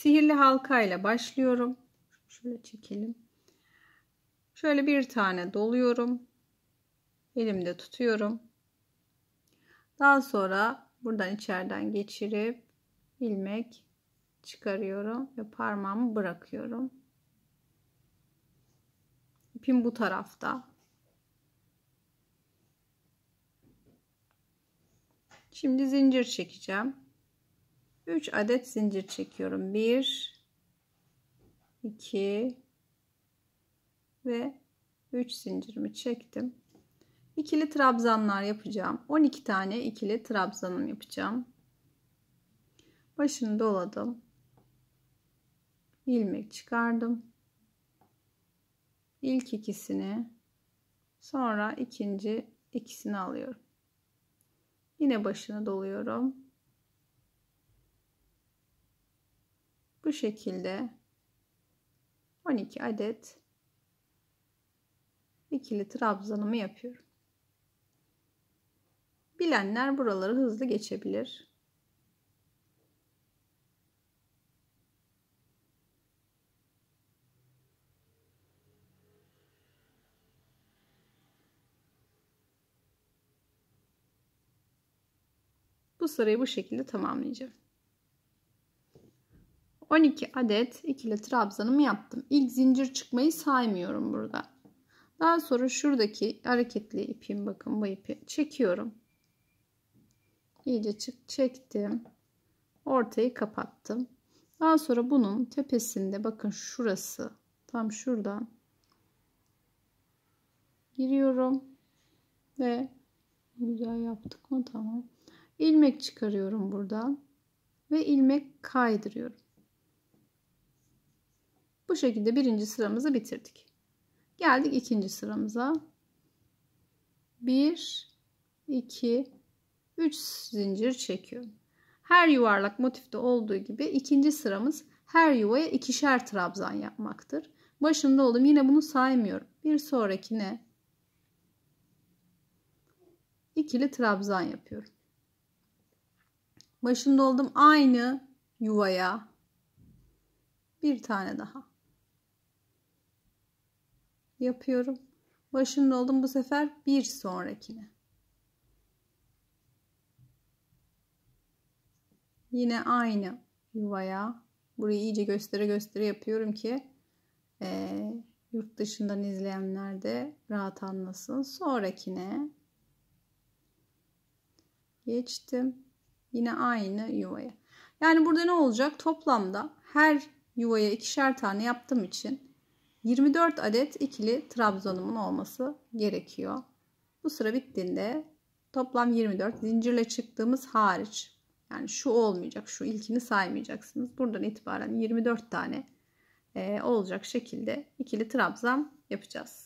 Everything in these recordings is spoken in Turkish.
Sihirli halka ile başlıyorum. Şöyle çekelim. Şöyle bir tane doluyorum. Elimde tutuyorum. Daha sonra buradan içeriden geçirip ilmek çıkarıyorum ve parmağımı bırakıyorum. İpim bu tarafta. Şimdi zincir çekeceğim. 3 adet zincir çekiyorum. 1 2 ve 3 zincirimi çektim. İkili trabzanlar yapacağım. 12 tane ikili trabzanım yapacağım. Başını doladım. İlmek çıkardım. İlk ikisini, sonra ikinci ikisini alıyorum. Yine başını doluyorum. Bu şekilde 12 adet ikili trabzanımı yapıyorum. Bilenler buraları hızlı geçebilir. Bu sırayı bu şekilde tamamlayacağım. 12 adet ikili trabzanımı yaptım. İlk zincir çıkmayı saymıyorum burada. Daha sonra şuradaki hareketli ipim, bakın bu ipi çekiyorum. İyice çektim. Ortayı kapattım. Daha sonra bunun tepesinde, bakın şurası, tam şuradan giriyorum ve güzel yaptık mı? Tamam. İlmek çıkarıyorum buradan ve ilmek kaydırıyorum. Bu şekilde birinci sıramızı bitirdik. Geldik ikinci sıramıza. 1 2 3 zincir çekiyorum. Her yuvarlak motifte olduğu gibi ikinci sıramız her yuvaya ikişer trabzan yapmaktır. Başında oldum. Yine bunu saymıyorum. Bir sonrakine ikili trabzan yapıyorum. Başında oldum. Aynı yuvaya bir tane daha yapıyorum. Başında oldum. Bu sefer bir sonrakine. Yine aynı yuvaya. Burayı iyice göstere yapıyorum ki yurt dışından izleyenler de rahat anlasın. Sonrakine geçtim. Yine aynı yuvaya. Yani burada ne olacak? Toplamda her yuvaya ikişer tane yaptığım için 24 adet ikili trabzanımın olması gerekiyor. Bu sıra bittiğinde toplam 24, zincirle çıktığımız hariç, yani şu olmayacak, şu ilkini saymayacaksınız. Buradan itibaren 24 tane olacak şekilde ikili trabzan yapacağız.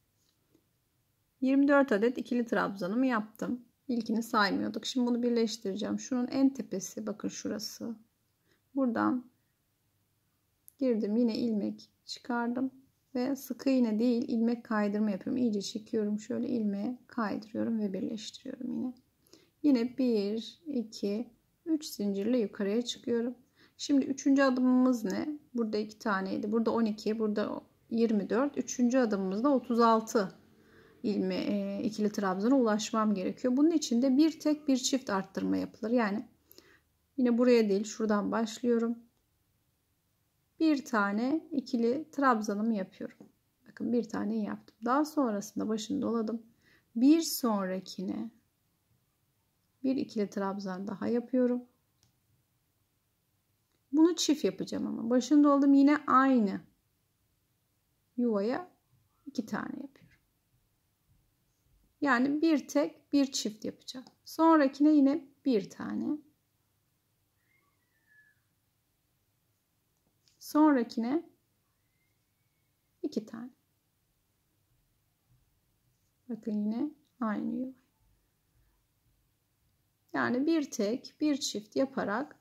24 adet ikili trabzanımı yaptım. İlkini saymıyorduk. Şimdi bunu birleştireceğim. Şunun en tepesi, bakın şurası. Buradan girdim. Yine ilmek çıkardım. Ve sık iğne değil, ilmek kaydırma yapıyorum. İyice çekiyorum. Şöyle ilmeğe kaydırıyorum ve birleştiriyorum yine. Yine 1, 2, 3 zincirle yukarıya çıkıyorum. Şimdi 3. adımımız ne? Burada 2 taneydi. Burada 12, burada 24. 3. adımımızda 36 ikili trabzana ulaşmam gerekiyor. Bunun için de bir tek bir çift arttırma yapılır. Yani yine buraya değil, şuradan başlıyorum. Bir tane ikili trabzanımı yapıyorum. Bakın bir tane yaptım. Daha sonrasında başını doladım. Bir sonrakine bir ikili trabzan daha yapıyorum. Bunu çift yapacağım ama. Başını doladım, yine aynı yuvaya 2 tane yapıyorum. Yani bir tek bir çift yapacağım. Sonrakine yine bir tane. Sonrakine 2 tane. Bakın yine aynı yuva. Yani bir tek bir çift yaparak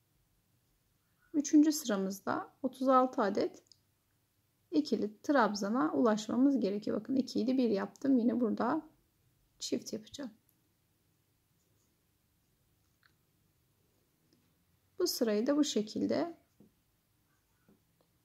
3. sıramızda 36 adet ikili trabzana ulaşmamız gerekiyor. Bakın 2 idi, 1 yaptım. Yine burada çift yapacağım. Bu sırayı da bu şekilde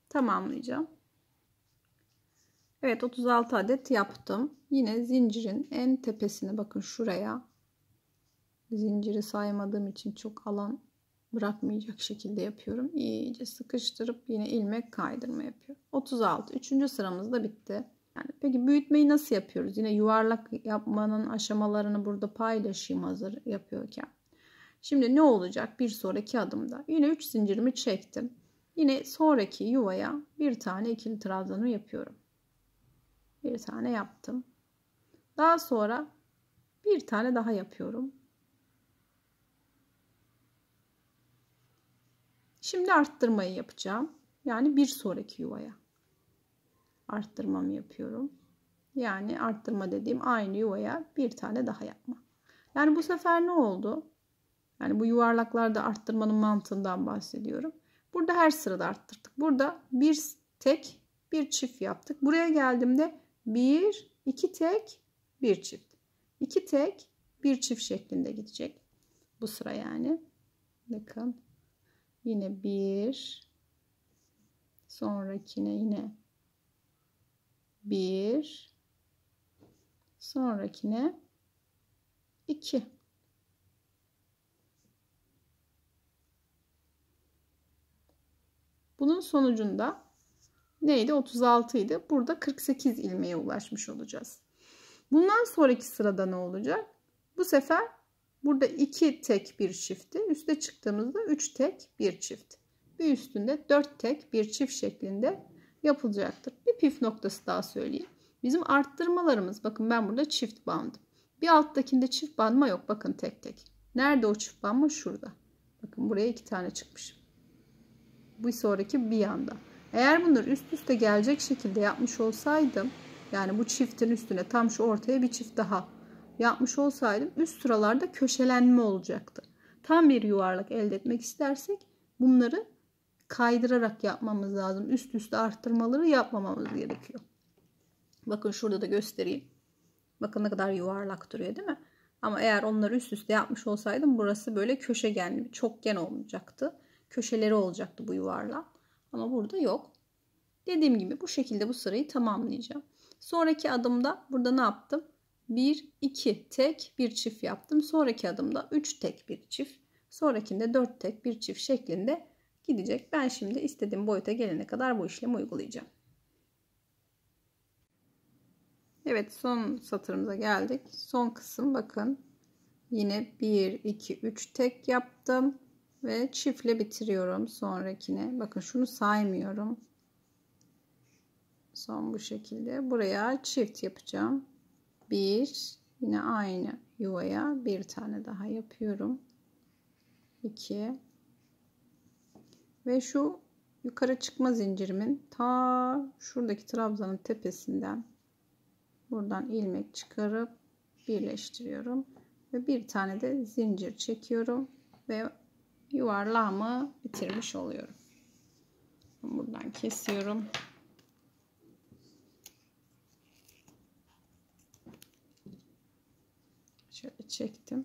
tamamlayacağım. Evet, 36 adet yaptım. Yine zincirin en tepesine bakın, şuraya. Zinciri saymadığım için çok alan bırakmayacak şekilde yapıyorum. İyice sıkıştırıp yine ilmek kaydırma yapıyorum. 36. 3. sıramız da bitti. Yani peki büyütmeyi nasıl yapıyoruz? Yine yuvarlak yapmanın aşamalarını burada paylaşayım hazır yapıyorken. Şimdi ne olacak bir sonraki adımda? Yine 3 zincirimi çektim. Yine sonraki yuvaya bir tane ikili trabzanı yapıyorum. Bir tane yaptım. Daha sonra bir tane daha yapıyorum. Şimdi arttırmayı yapacağım. Yani bir sonraki yuvaya arttırmamı yapıyorum. Yani arttırma dediğim aynı yuvaya bir tane daha yapma. Yani bu sefer ne oldu? Yani bu yuvarlaklarda arttırmanın mantığından bahsediyorum. Burada her sırada arttırdık. Burada bir tek bir çift yaptık. Buraya geldiğimde bir, iki tek, bir çift. İki tek, bir çift şeklinde gidecek. Bu sıra yani. Bakın. Yine bir. Sonrakine yine bir. Sonrakine iki. Bunun sonucunda neydi? 36 idi. Burada 48 ilmeğe ulaşmış olacağız. Bundan sonraki sırada ne olacak? Bu sefer burada 2 tek bir çifti. Üste çıktığımızda 3 tek bir çift. Bir üstünde 4 tek bir çift şeklinde yapılacaktır. Bir püf noktası daha söyleyeyim. Bizim arttırmalarımız, bakın ben burada çift bandım. Bir alttakinde çift banma yok. Bakın tek tek. Nerede o çift banma? Şurada. Bakın buraya 2 tane çıkmış. Bir sonraki bir yanda. Eğer bunları üst üste gelecek şekilde yapmış olsaydım, yani bu çiftin üstüne tam şu ortaya bir çift daha yapmış olsaydım, üst sıralarda köşelenme olacaktı. Tam bir yuvarlak elde etmek istersek bunları kaydırarak yapmamız lazım. Üst üste arttırmaları yapmamamız gerekiyor. Bakın şurada da göstereyim. Bakın ne kadar yuvarlak duruyor, değil mi? Ama eğer onları üst üste yapmış olsaydım burası böyle köşegenli bir çokgen olmayacaktı. Köşeleri olacaktı bu yuvarlak. Ama burada yok. Dediğim gibi bu şekilde bu sırayı tamamlayacağım. Sonraki adımda burada ne yaptım? 1, 2 tek bir çift yaptım. Sonraki adımda 3 tek bir çift. Sonrakinde 4 tek bir çift şeklinde gidecek. Ben şimdi istediğim boyuta gelene kadar bu işlemi uygulayacağım. Evet, son satırımıza geldik. Son kısım bakın. Yine 1, 2, 3 tek yaptım. Ve çiftle bitiriyorum sonrakine. Bakın şunu saymıyorum. Son bu şekilde. Buraya çift yapacağım. 1, yine aynı yuvaya bir tane daha yapıyorum. 2 ve şu yukarı çıkma zincirimin ta şuradaki trabzanın tepesinden buradan ilmek çıkarıp birleştiriyorum ve bir tane de zincir çekiyorum ve yuvarlağımı bitirmiş oluyorum. Buradan kesiyorum. Şöyle çektim.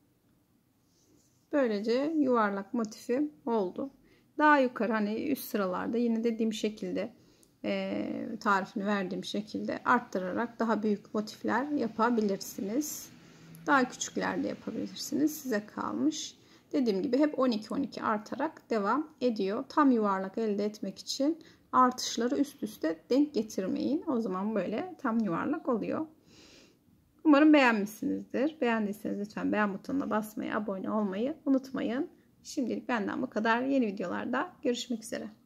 Böylece yuvarlak motifi oldu. Daha yukarı hani üst sıralarda yine dediğim şekilde tarifini verdiğim şekilde arttırarak daha büyük motifler yapabilirsiniz. Daha küçükler de yapabilirsiniz. Size kalmış. Dediğim gibi hep 12-12 artarak devam ediyor. Tam yuvarlak elde etmek için artışları üst üste denk getirmeyin. O zaman böyle tam yuvarlak oluyor. Umarım beğenmişsinizdir. Beğendiyseniz lütfen beğen butonuna basmayı, abone olmayı unutmayın. Şimdilik benden bu kadar. Yeni videolarda görüşmek üzere.